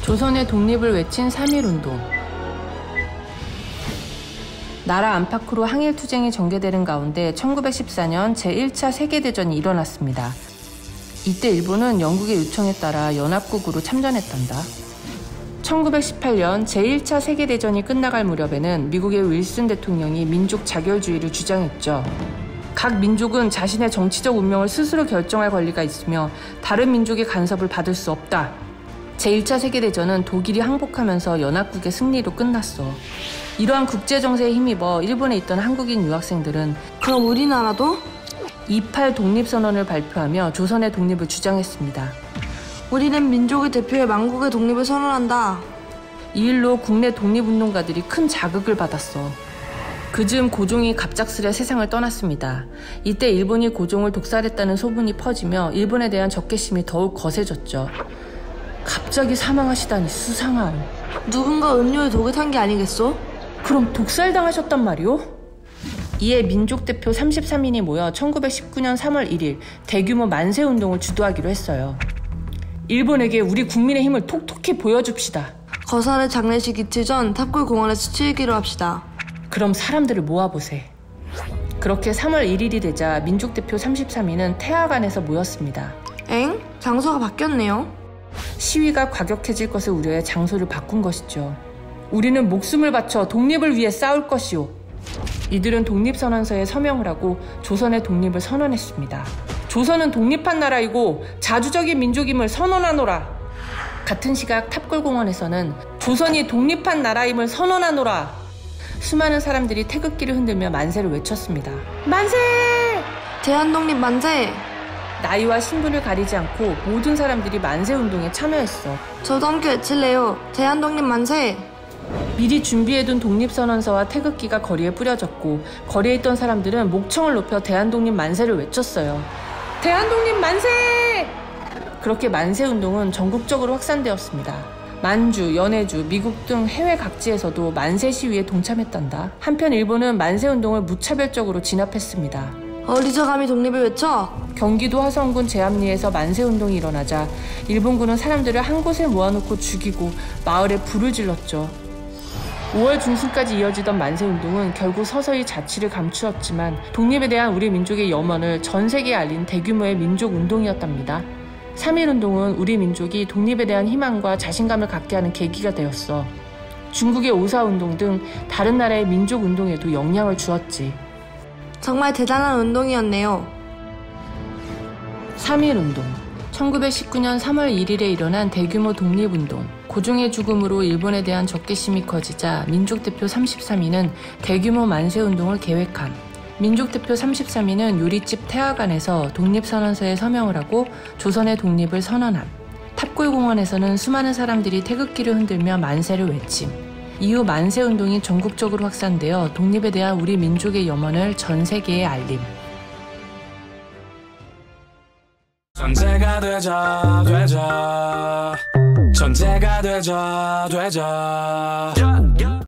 조선의 독립을 외친 3.1운동. 나라 안팎으로 항일투쟁이 전개되는 가운데 1914년 제1차 세계대전이 일어났습니다. 이때 일본은 영국의 요청에 따라 연합국으로 참전했단다. 1918년 제1차 세계대전이 끝나갈 무렵에는 미국의 윌슨 대통령이 민족 자결주의를 주장했죠. 각 민족은 자신의 정치적 운명을 스스로 결정할 권리가 있으며 다른 민족의 간섭을 받을 수 없다. 제1차 세계대전은 독일이 항복하면서 연합국의 승리로 끝났어. 이러한 국제정세에 힘입어 일본에 있던 한국인 유학생들은 그럼 우리나라도? 28 독립선언을 발표하며 조선의 독립을 주장했습니다. 우리는 민족의 대표의 만국의 독립을 선언한다. 이 일로 국내 독립운동가들이 큰 자극을 받았어. 그즈음 고종이 갑작스레 세상을 떠났습니다. 이때 일본이 고종을 독살했다는 소문이 퍼지며 일본에 대한 적개심이 더욱 거세졌죠. 갑자기 사망하시다니 수상함. 누군가 음료에 독을 탄 게 아니겠소? 그럼 독살당하셨단 말이오? 이에 민족대표 33인이 모여 1919년 3월 1일 대규모 만세운동을 주도하기로 했어요. 일본에게 우리 국민의 힘을 톡톡히 보여줍시다. 거사를 장례식 이틀 전 탑골공원에서 치르기로 합시다. 그럼 사람들을 모아보세. 그렇게 3월 1일이 되자 민족대표 33인은 태화관에서 모였습니다. 엥? 장소가 바뀌었네요. 시위가 과격해질 것을 우려해 장소를 바꾼 것이죠. 우리는 목숨을 바쳐 독립을 위해 싸울 것이오. 이들은 독립선언서에 서명을 하고 조선의 독립을 선언했습니다. 조선은 독립한 나라이고 자주적인 민족임을 선언하노라. 같은 시각 탑골공원에서는 조선이 독립한 나라임을 선언하노라. 수많은 사람들이 태극기를 흔들며 만세를 외쳤습니다. 만세! 대한독립 만세! 나이와 신분을 가리지 않고 모든 사람들이 만세운동에 참여했어. 저도 함께 외칠래요. 대한독립 만세! 미리 준비해둔 독립선언서와 태극기가 거리에 뿌려졌고 거리에 있던 사람들은 목청을 높여 대한독립 만세를 외쳤어요. 대한독립 만세! 그렇게 만세운동은 전국적으로 확산되었습니다. 만주, 연해주, 미국 등 해외 각지에서도 만세 시위에 동참했단다. 한편 일본은 만세운동을 무차별적으로 진압했습니다. 어디서 감히 독립을 외쳐? 경기도 화성군 제암리에서 만세운동이 일어나자 일본군은 사람들을 한 곳에 모아놓고 죽이고 마을에 불을 질렀죠. 5월 중순까지 이어지던 만세운동은 결국 서서히 자취를 감추었지만 독립에 대한 우리 민족의 염원을 전 세계에 알린 대규모의 민족운동이었답니다. 3.1운동은 우리 민족이 독립에 대한 희망과 자신감을 갖게 하는 계기가 되었어. 중국의 오사운동 등 다른 나라의 민족운동에도 영향을 주었지. 정말 대단한 운동이었네요. 3.1운동. 1919년 3월 1일에 일어난 대규모 독립운동. 고종의 죽음으로 일본에 대한 적개심이 커지자 민족대표 33인은 대규모 만세운동을 계획함. 민족대표 33인은 요리집 태화관에서 독립선언서에 서명을 하고 조선의 독립을 선언함. 탑골공원에서는 수많은 사람들이 태극기를 흔들며 만세를 외침. 이후 만세운동이 전국적으로 확산되어 독립에 대한 우리 민족의 염원을 전 세계에 알림. 전제가 되자 전제가 되자